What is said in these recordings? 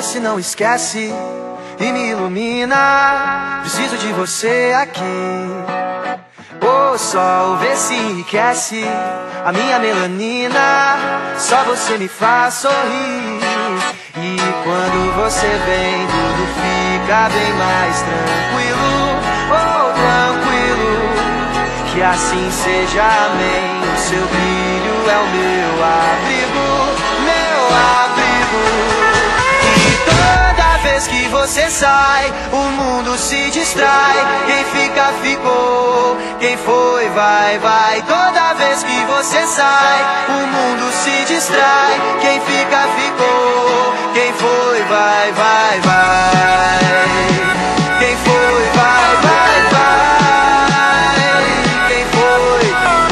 se não esquece e me ilumina. Preciso de você aqui. O sol vê se enriquece a minha melanina. Só você me faz sorrir. E quando você vem, tudo fica bem mais tranquilo. Oh, tranquilo. Que assim seja, amém. O seu brilho é o meu abrigo, meu abrigo. E toda vez que você sai, o mundo se distrai. Quem fica, ficou. Quem foi, vai, vai. Toda vez que você sai, o mundo se distrai. Quem fica, ficou. Quem foi, vai, vai, vai. Quem foi, vai, vai, vai. Quem foi?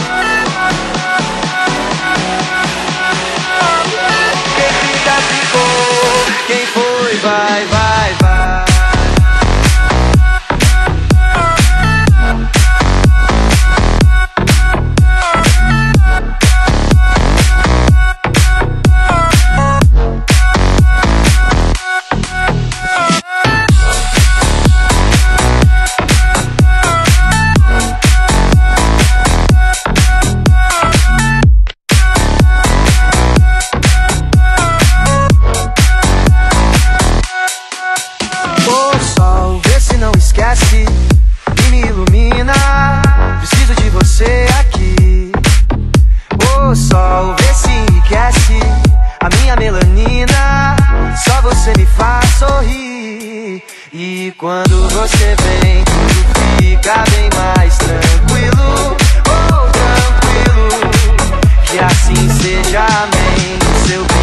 Quem fica, ficou. Quem foi, vai, vai, vai. E me ilumina. Preciso de você aqui. O sol vê se enriquece a minha melanina. Só você me faz sorrir. E quando você vem, tudo fica bem mais tranquilo. Oh, tranquilo. Que assim seja, amém. O seu